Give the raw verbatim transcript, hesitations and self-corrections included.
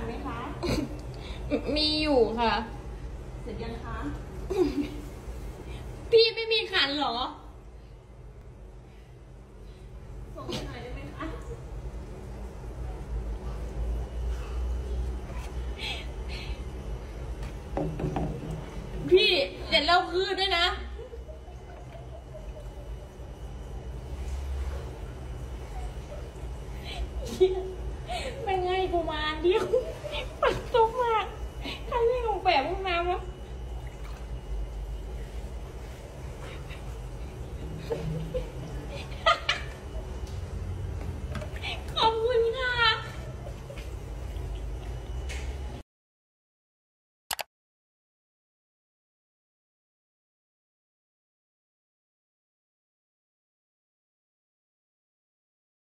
ไหมคะมีอยู่ค่ะเสร็จยังคะพี่ไม่มีขันเหรอส่งหน่อยได้ไหมคะพี่เสร็จแล้วคืนด้วยนะไม่ง่ายกูมาเดียวปัดตกมากใครไม่ลงแบบห้องน้ำวะ